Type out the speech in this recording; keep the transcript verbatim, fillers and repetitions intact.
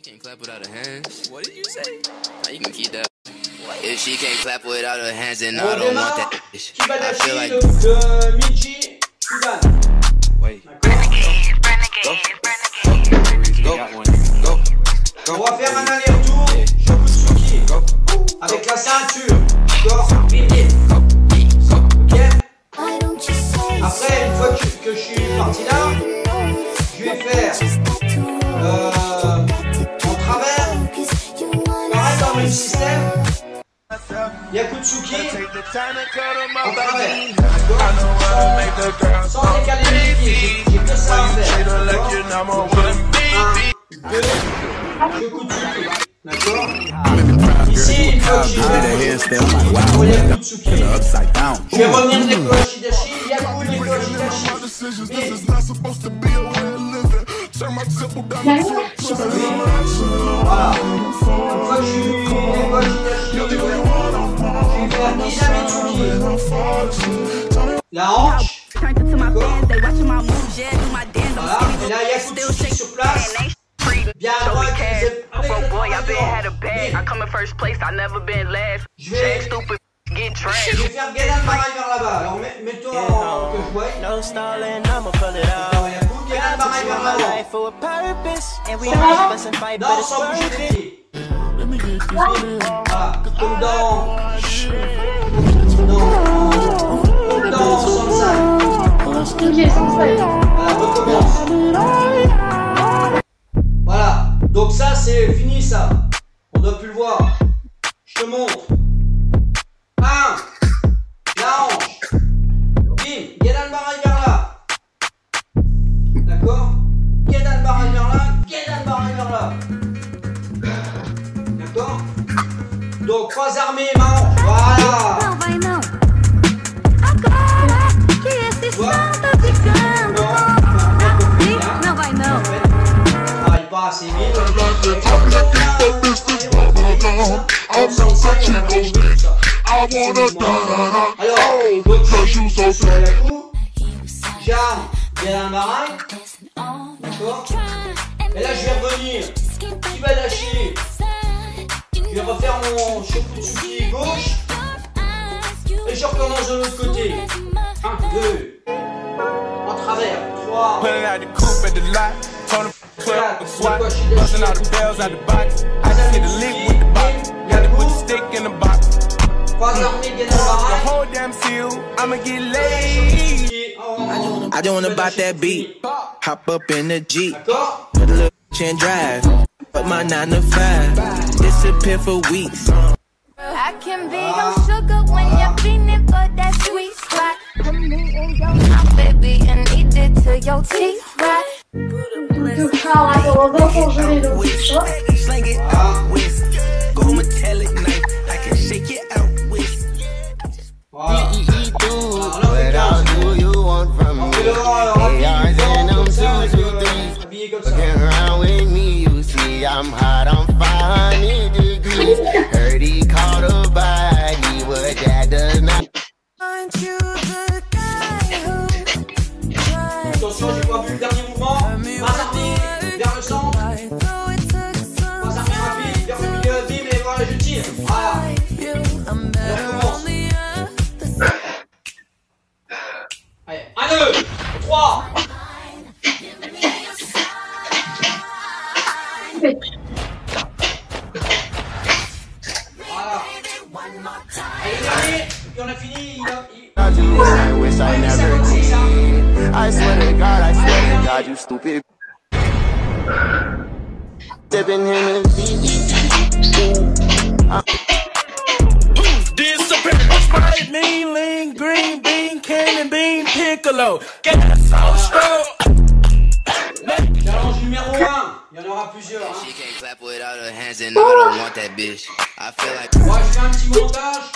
can't clap without her hands. What did you say? Now you can keep that. If she can't clap without her hands, then I don't want that. I feel like. De Michi, Kuban. Wait. Go. Go. Go. Go. On va faire un aller-retour Shokutsuki avec la ceinture. D'accord. Ok. Après, une fois que, que je suis parti là, je vais faire euh, en travers. Pareil dans le même système. Yakutsuki en travers. D'accord. Sans, sans décaler les pieds. J'ai que ça à faire. D'accord. Un, deux, Yakutsuki. D'accord. Ici, une fois que j'ai fait le Yakutsuki, je vais revenir de l'Ekuashidashi. Yaku, l'Ekuashidashi. Voilà. Une fois que je suis l'Ekuashidashi, je vais faire Kinamitsuki. La hanche. D'accord. Voilà. Et là, Yakutsuki sur place. Bien à droite, avec le Je vais, je vais faire Gedan Barai vers là-bas. Alors mettons que je voie. Gedan Barai vers l'avant. Non, sans bouger les pieds. Voilà, comme dans... Comme dans Sansai. Ok, Sansai. Voilà, recommence. Voilà, donc ça c'est fini ça. On doit plus le voir. Je te montre. un. La hanche. Bim. Gedan Barai vers là. D'accord. Gedan Barai vers là. Gedan Barai vers là. D'accord. Donc croix armée, ma hanche. Voilà. Pas assez vite. Alors, donc je suis sur la coupe, j'arme, Gedan Barai, d'accord. Et là je vais revenir, qui va lâcher. Je vais refaire mon Shokutsuki gauche et je recommence de l'autre côté. un, deux, en travers, trois. Busting all the bells out the box. I just hit a lick with the box. Gotta put the stick in the box. The whole damn seal, I'ma get laid. I just wanna bop that beat. Hop up in the Jeep. Put a little and drive. Put my nine to five. Disappear for weeks. I can be your sugar when you're feeling for that sweet spot. My baby, and eat it till your teeth rot. Donc ça, on va congeler le ça. Sling it out with. Go metallic knife. I can shake it out with. What else do you want from me? A Rs and them two, two, threes. Looking around with me, you see I'm hot, I'm five hundred degrees. Heard he caught a body, but that does not. Aren't you the guy who? Attention, j'ai pas vu le dernier mouvement. Pas armé, vers le centre. Pas armé rapide, vers le milieu, bim, et voilà, je tire. Voilà. Je recommence. Allez, un, deux, trois. Voilà. Allez, le dernier, et on a fini. Il a, il... I wish I never did. I swear to God, I swear to God, you stupid. Tipping him in disappear. Sprite, mean, lean, green bean, cannon bean, piccolo. Gas so strong. Challenge numéro un. Il y en aura plusieurs. Hein. She can't clap without her hands, and I don't want that bitch. I feel like. Moi, je fais un petit montage.